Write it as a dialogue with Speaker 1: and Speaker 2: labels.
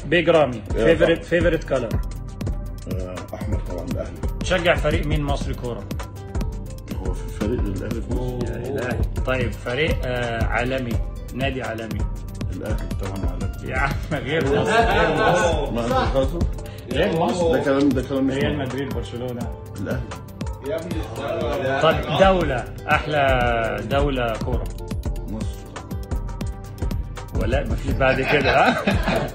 Speaker 1: بيج رامي. فيفورت كلر؟
Speaker 2: احمر طبعا. الاهلي.
Speaker 1: تشجع فريق مين مصري كوره؟
Speaker 2: هو في فريق للاهلي في مصر.
Speaker 1: يا الهي. طيب فريق عالمي، نادي عالمي.
Speaker 2: الاهلي طبعا عالمي.
Speaker 1: يا عم غير مصر. غير مصر.
Speaker 2: ما انت خاطر؟
Speaker 1: غير مصر.
Speaker 2: ده كلام مش
Speaker 1: ريال مدريد، برشلونه.
Speaker 2: الاهلي.
Speaker 3: يا ابني.
Speaker 1: طيب دولة، أحلى دولة كورة؟
Speaker 2: مصر.
Speaker 1: ولا مفيش بعد كده ها؟